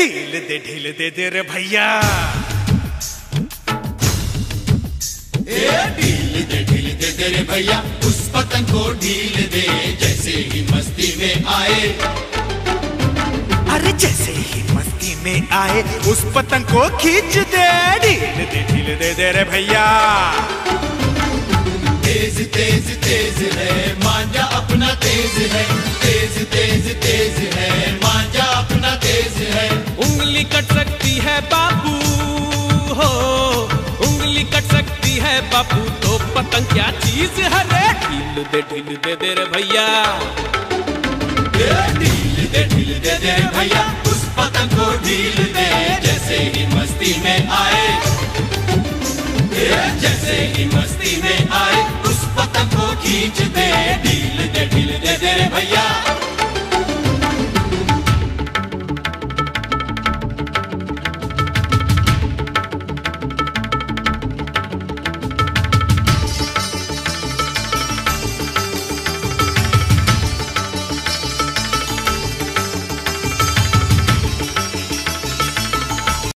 ढील दे रे भैया। ढील दे रे भैया, उस पतंग को ढील दे जैसे ही मस्ती में आए। अरे जैसे ही मस्ती में आए उस पतंग को खींच दे। ढील दे रे भैया। तेज तेज तेज है मांझा अपना तेज है, तेज तेज तेज है मांझा अपना तेज है। उंगली कट सकती है बाबू हो, उंगली कट सकती है बाबू, तो पतंग क्या चीज है रे। ढील दे रे भैया। ढील दे रे भैया, उस पतंग को ढील दे जैसे ही मस्ती में आए। जैसे ही मस्ती में आए उस पतंग को खींच दे